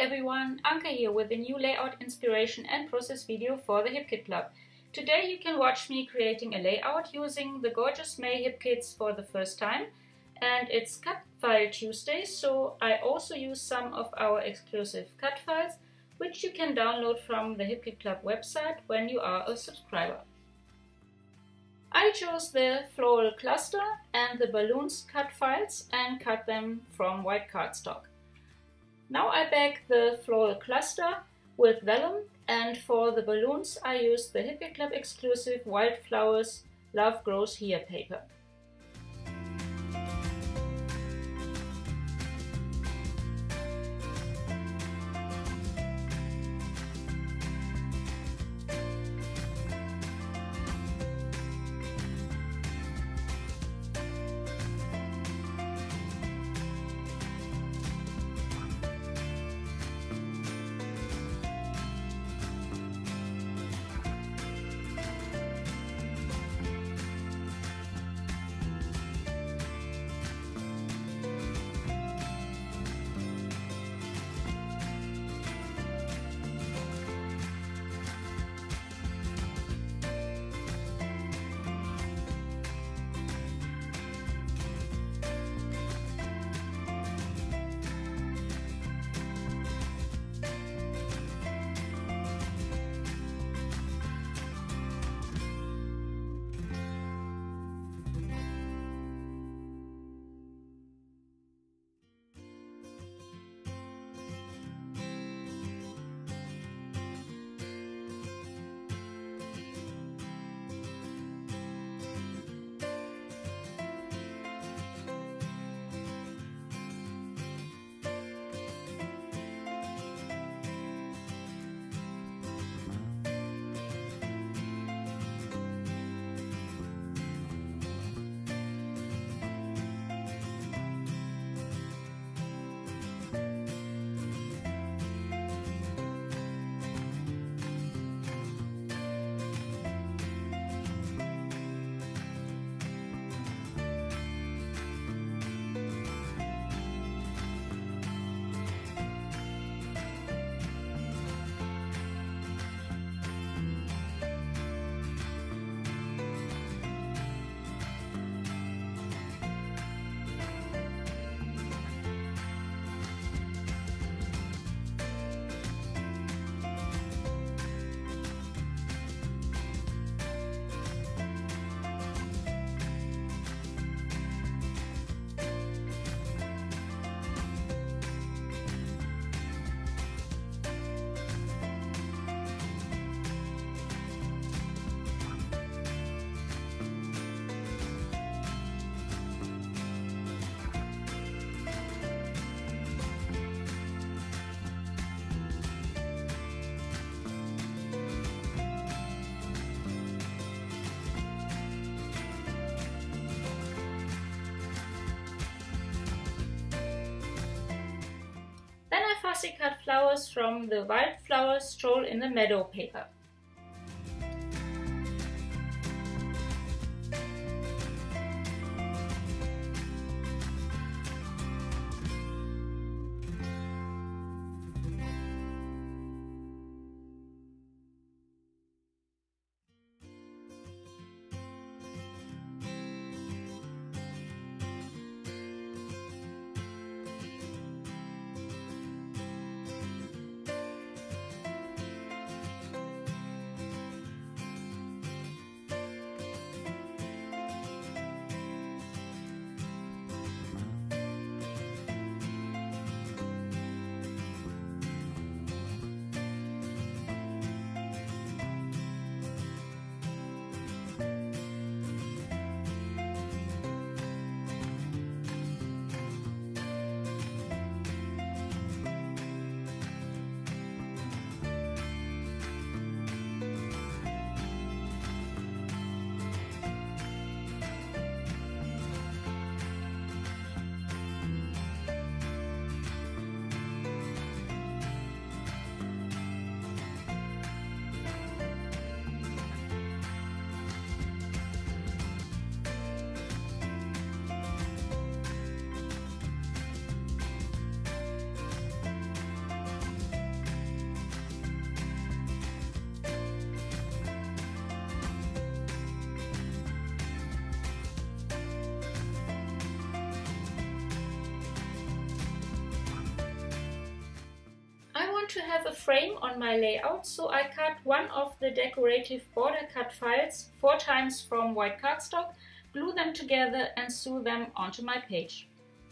everyone, Anke here with a new layout inspiration and process video for the Hip Kit Club. Today you can watch me creating a layout using the gorgeous May Hip Kits for the first time, and it's Cut File Tuesday, so I also use some of our exclusive cut files which you can download from the Hip Kit Club website when you are a subscriber. I chose the floral cluster and the balloons cut files and cut them from white cardstock. Now I back the floral cluster with vellum, and for the balloons I used the Hip Kit Club exclusive Wildflowers Love Grows Here paper. Fussy cut flowers from the Wildflower Stroll in the Meadow paper. to have a frame on my layout, so I cut one of the decorative border cut files 4 times from white cardstock, glue them together and sew them onto my page.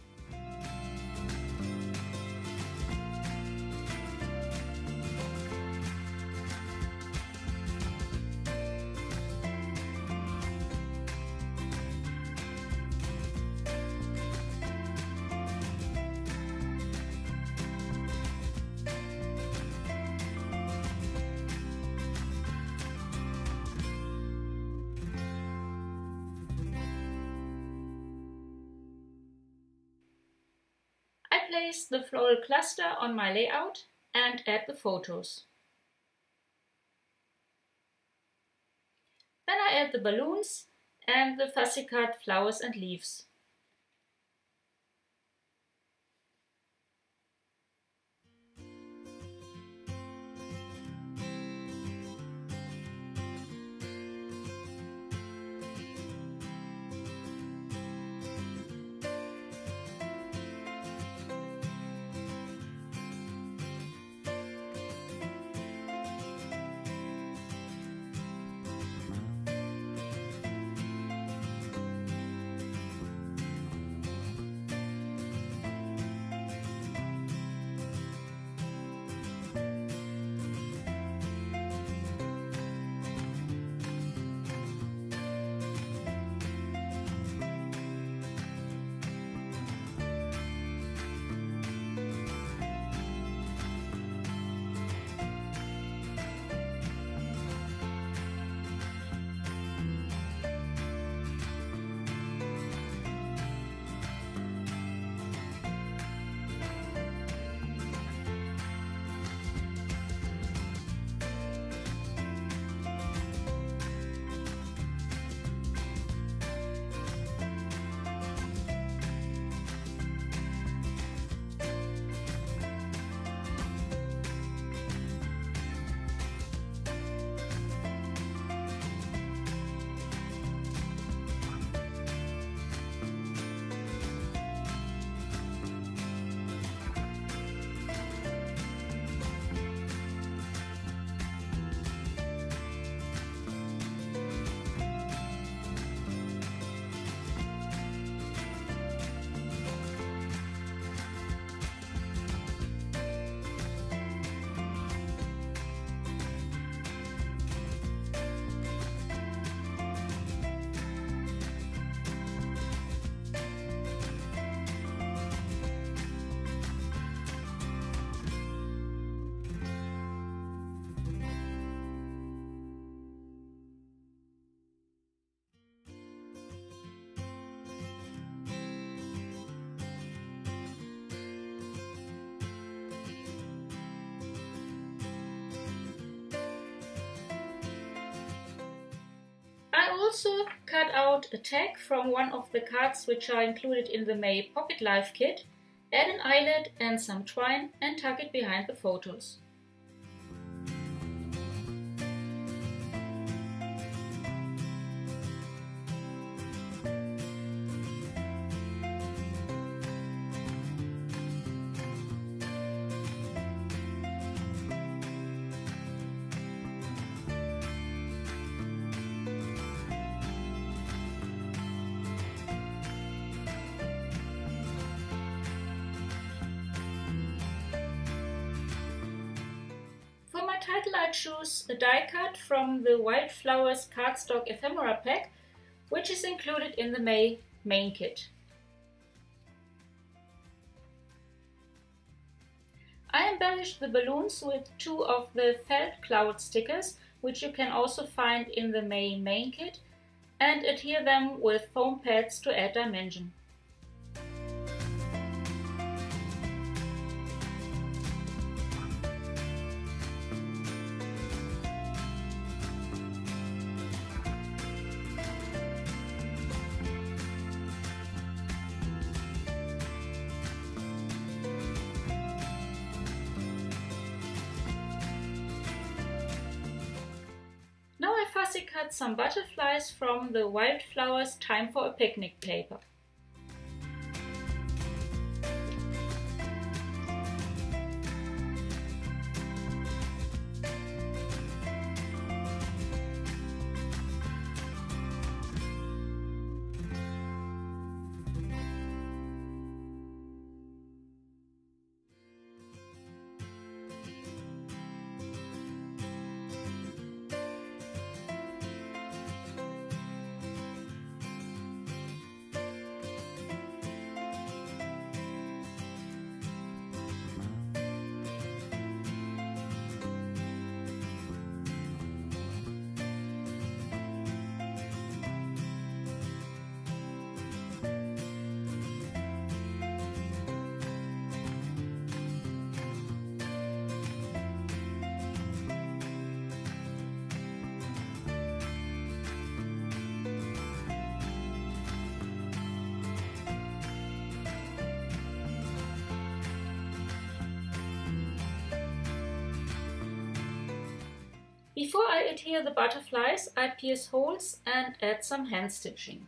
Place the floral cluster on my layout and add the photos. Then I add the balloons and the fussy cut flowers and leaves. I also cut out a tag from one of the cards which are included in the May Pocket Life kit, add an eyelet and some twine and tuck it behind the photos. Title I choose a die cut from the Wildflowers cardstock ephemera pack, which is included in the May main kit. I embellished the balloons with 2 of the felt cloud stickers, which you can also find in the May main kit, and adhere them with foam pads to add dimension. Now I fussy cut some butterflies from the Wildflowers Time for a Picnic paper. Before I adhere the butterflies, I pierce holes and add some hand stitching.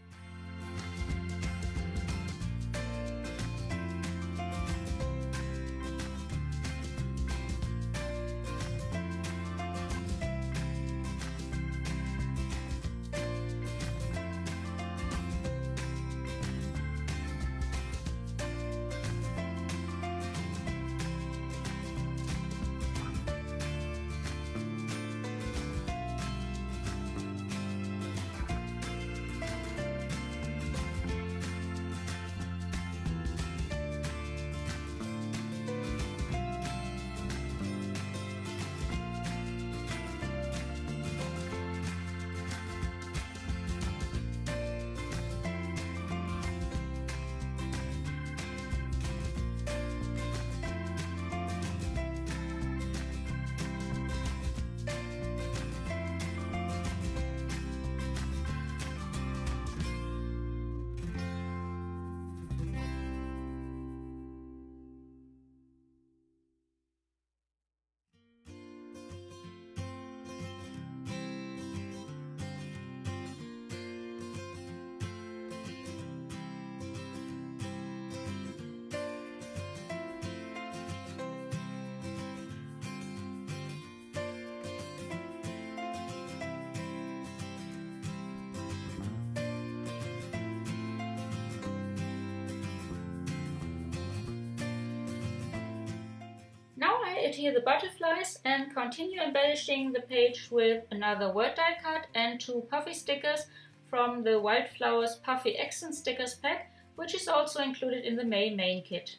Now I adhere the butterflies and continue embellishing the page with another word die cut and 2 puffy stickers from the Wildflowers Puffy Accent Stickers pack, which is also included in the May main kit.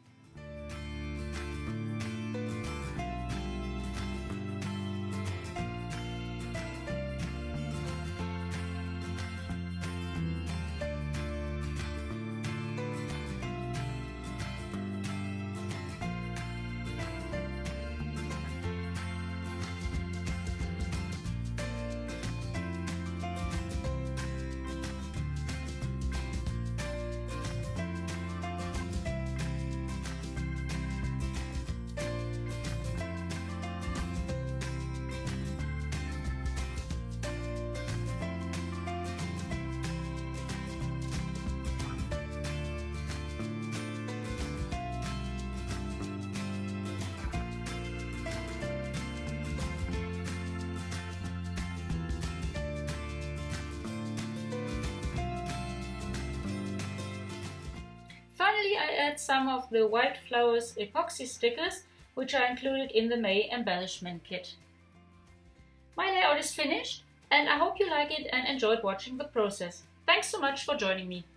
Finally, I add some of the Wildflowers epoxy stickers, which are included in the May embellishment kit. My layout is finished, and I hope you like it and enjoyed watching the process. Thanks so much for joining me.